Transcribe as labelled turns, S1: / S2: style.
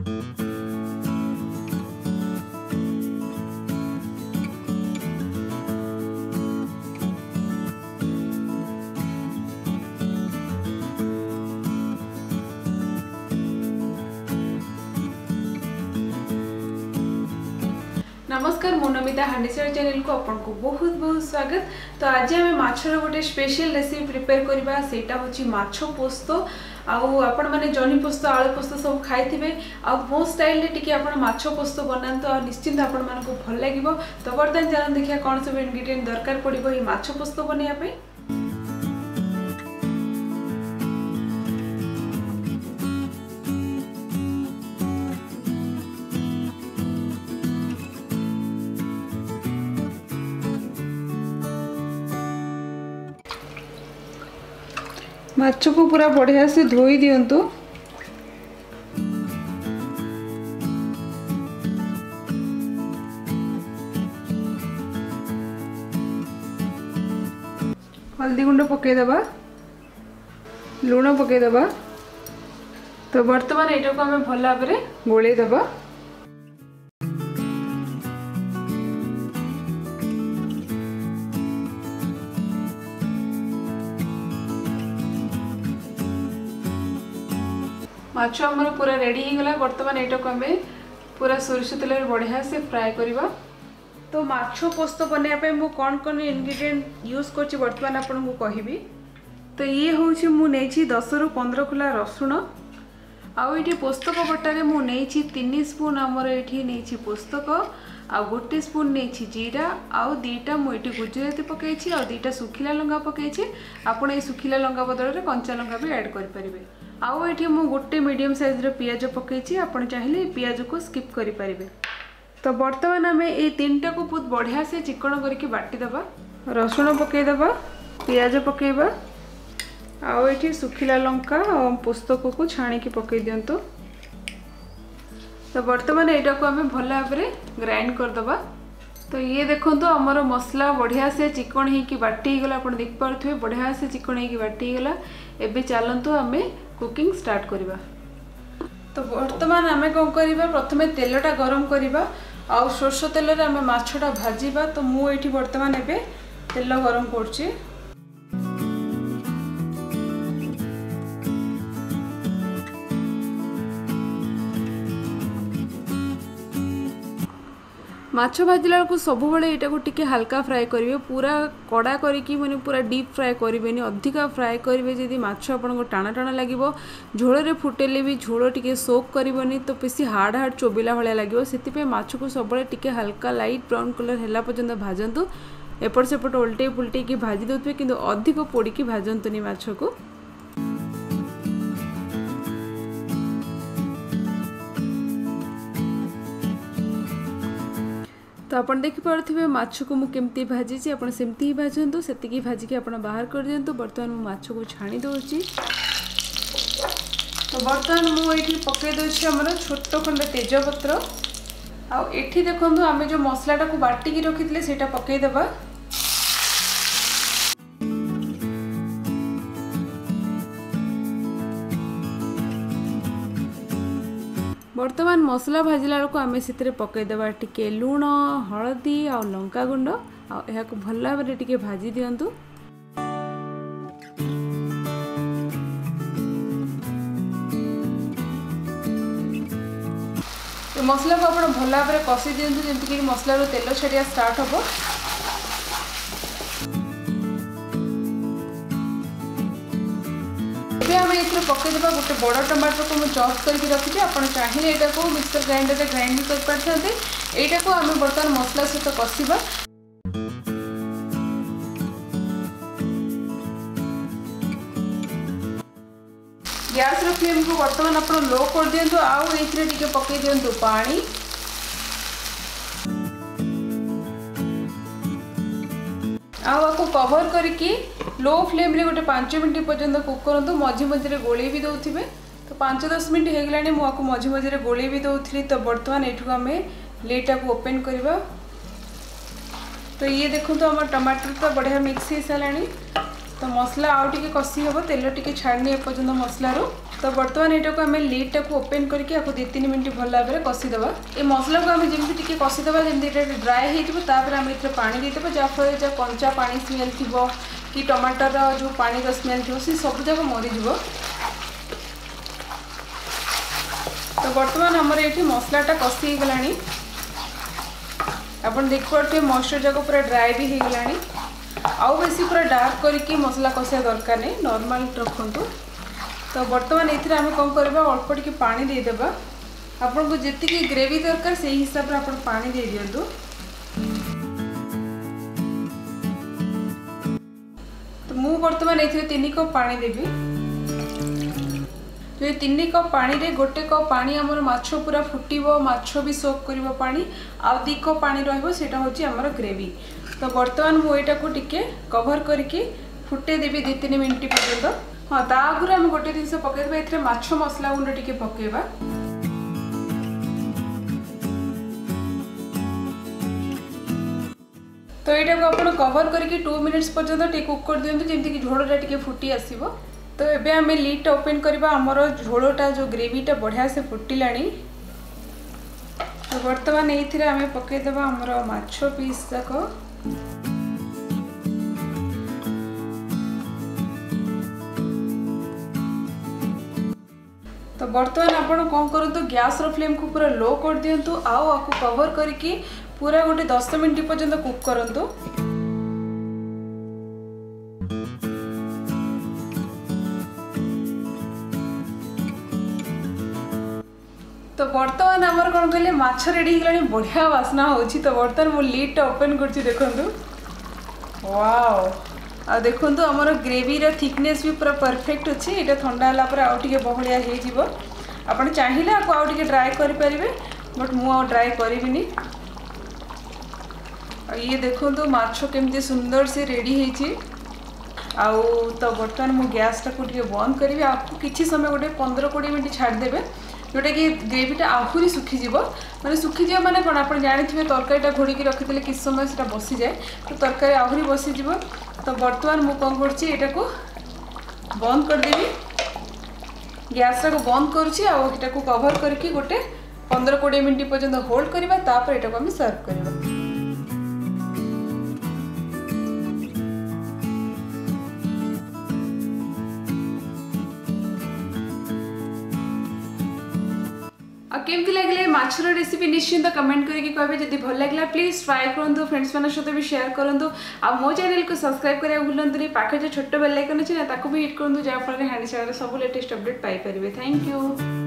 S1: नमस्कार मो नमिता हांडीसार चैनल को आपन को बहुत बहुत स्वागत। तो आज आम माछर गोटे स्पेशल रेसिपी प्रिपेयर करबा सेटा होची माछो पोस्तो। आपण माने जनी पोस्तो आलू पोस्तो सब खाइथिबे आ मो स्टाइल रे टिके आपण माछो पोस्तो बनांतो आ निश्चिंत आपण मान को भल लागिवो। तो बर्तन जान देखिया कोन सब इंग्रेडिएंट दरकार पड़िबो ई माछो पोस्तो बनिया पे। माछ को पूरा बढ़िया से धोई दियंतु। हल्दी गुंड पकईदबा, लुण पकईदबा। तो बर्तमान एटा को हमें भल भाव में गोलैदबा। माछ आमर पूरा रेडी हो गला। बर्तमान एटा को हमें पूरा सोरिष तेल बढ़िया से फ्राए करवा। तो माछ पोस्तो बनया पे मु कौन कौन इंग्रेडिएंट यूज करछि बर्तमान आपन को कहबी। तो ये होछि मु नेछि 10 रु 15 खुला रसुण आउ एठी पोस्तक बटारे मु नेछि 3 स्पून आमर एठी नेछि पोस्तक आ 1 स्पून नेछि जीरा आउ 2टा मु एठी गुजराती पकेछि आ 2टा सुखिला लंगा पकेछि। आपण ए सुखिला लंगा बदल रे कंचा लंगा भी ऐड करि परिबे। आउ एठी मु गोटे मीडियम साइज रे पियाज पकेछि। आपण चाहिले पियाज को स्किप करि परिबे। तो बर्तमान आमे ए तीनटा को बहुत बढ़िया से चिकन करके बाटी दबा। रसुण पकई दबा, पियाज पकेबा आउ एठी सुखिला लंका और पोस्तक को छाणी के पकई दियंतो। तो बर्तमान एटा को आमे भल भाव में ग्राइंड कर दबा। तो ये देखंतो हमर मसला बढ़िया से चिकन ही की बाटी गला। आपण देख पारथुवे बढ़िया से चिकन ही की बाटी गला। एबे चलंतो आमे कुकिंग स्टार्ट करिबा। तो वर्तमान आमे कोन करिबा, प्रथमे तेलटा गरम करिबा आ सोरष तेल रे आमे माछटा भाजीबा। तो मु एठी वर्तमान एबे तेल गरम करछि। माछ भाजिला को सब बेले एटा को टिके हल्का फ्राए करिवे। पूरा कड़ा करिकी माने पूरा डीप फ्राए करिवेनी। अधिका फ्राए करिवे जदी माछ आपन को टाणा टाणा लागिवो। झोल रे फुटेले भी झोल टिके सोक करिवनी। तो बेसी हार्ड हार्ड चोबिला भले लागिवो। सेति पे माछ को सब बेले टिके हल्का लाइट ब्राउन कलर हैला पर्यंत भाजंतु। एपट सेपट उल्टे पुल्टे की भाजी दोथबे किंतु अधिक पोड़ी की भाजंतुनी माछ को। तो आप देखिपे माछ को मुझे भाजी आप सेमती ही भाजतु। से भाजिकी आप बाहर कर दिंतु। बर्तमान मु माछ को छाणी दूसरी। तो बर्तमान मुझे पकई दूसरी आमर छोट खंड तेजपत्र आउ एठी देखंतु आमे जो मसलाटा को बाटिकी रखिथिले सेटा पकई देबा। बर्तमान मसला भाजिला को आमे सितरे पकई देबा टिके लूण, हळदी आ लंका गुंड आ एहा को भल भाव में टिके भाजी दियंतु। तो मसला को आपण भल भाव में कसी दियंतु जेंति कि मसला रो तेल छाड़िया स्टार्ट हबो। आम ये पकईदेवा गोटे बड़ टमाटर को मुझे चॉप करके रखी। आप चाहिए यहाँ को मिक्सर ग्राइंडर में ग्राइंड भी कर पारे। यहाँ को आम बर्तमान मसला सहित कषा। गैस रो फ्लेम को बर्तमान आप लो कर दिंतु। आउ ये पकई दिंतु पानी। आपको कवर करके लो फ्लेम रे गोटे 5 मिनट पर्यंत कुक करंतु। मझी मझे गोले भी दौथे। तो 5-10 मिनट हो गलानी मुझे मझे मझे गोले भी दौली। तो बर्तमान ये आम लेटा को ओपन करवा। तो ये देखो तो आम टमाटर तो बढ़िया मिक्स हो सारा। तो मसला आउ टिके कसी हम तेल टिके छाड़नी एपर्यंत मसलारू। तो बर्तमान यहाँ को आम लिड टाक ओपेन करके 2-3 मिनट भल भाव में कसीदे। ये मसला को आम जमी टी कसीदे जमी ड्राए होपर आम ये पानी देदेव जहाँफल जो कंचा पानी स्मेल थी कि टमाटर जो पानी स्मेल थी सी सब जाक मरीज। तो बर्तमान आमर ये मसलाटा कसी हो गलानी आपन देखिए मॉइस्चर जाक पूरा ड्राए भी हो गलानी। आउ बेसी पूरा डार्क करके मसला कसिया दरकार नहीं नॉर्मल रखु। तो बर्तमान ये आम कौन करवा अल्प टिके पानी देदेबा आपन को जितकी ग्रेवी दरकार से हिसाब से आपन पानी दे दियंतु। तो मु बर्तमान ये 3 कप पानी देवी। तो ये 3 कप पानी रे 1 कप पानी आमर माछ पूरा फुटिबो माछ भी सोक करिवो पानी आ 2 कप पानी रहइबो सेटा होची आमर ग्रेवी। तो बर्तमान मु एटा को टिके कवर करके फुटे देवी 2-3 मिनट पर्यंत। हाँ ता आगुरी आम गोटे जिन पकईदेवा ये माछ मसला गुंड टिके पकेबा। तो यहाँ को आप कवर करके 2 मिनिट्स पर्यंत टे कुक कर दियंतु जेमती कि झोलटा टिके फुटी आसीबो। तो एबे आम लिडटा ओपन करबा हमर झोलटा जो ग्रेवीटा बढ़िया से फुटिलानी। तो बर्तमान ये आम पकईदेवा हमर माछ पीस जाक। तो बर्तमान आपन कौन करूँ गैस फ्लेम को पूरा लो कर दियंतु आपको कवर करके पूरा गोटे 10 मिनट पर्यंत कुक करंतु। तो बर्तमान आमर कौन कहले माछ रेडी हो बढ़िया वासना होची। तो बर्तमान मो लिडटा ओपन करछि देखंतु। वाओ आ देखंतु हमर ग्रेवी रो थिकनेस भी पूरा परफेक्ट अछि। एटा ठंडा होला पर आउ टिके बहलिया हे जिवो। आपण चाहिले आपको आउ टिके ड्राई करि परिबे बट मु आउ ड्राई करिबिनी। ये देखंतु माछ केमती सुंदर से रेडी हेछि। आउ तो बर्तमान मु गैस टाको टिके बंद करिबे। आपको किछि समय गोटे 15-20 मिनट छाड़ देबे जोटा कि ग्रेवीटा आहुरी सुखीज माने सुखीज माने कौन आप जानते तरकारीटा घोड़िकी रखिले कि समय से बसी जाए तो तरकारी आहुरी बसीज। तो बर्तमान मु कौन कर बंद करदेवी गैस टाक बंद करुँचा को कवर करके गोटे 15-20 मिनट पर्यंत होल्ड करवा तापर एटा को आम सर्व करवा। केमती लगे माछर रेसिपी निश्चिंत कमेंट करके कहे जदि भल लगे प्लीज ट्राई करूँ फ्रेंड्स मान सहित भी शेयर करूँ। आ मो चैनल को सब्सक्राइब करा भूलु पाखे जो छोट बेल आइकन अच्छे भी हिट करूँ जहाँफल हैंडी सब लेटेस्ट अपडेट पाई। Thank you.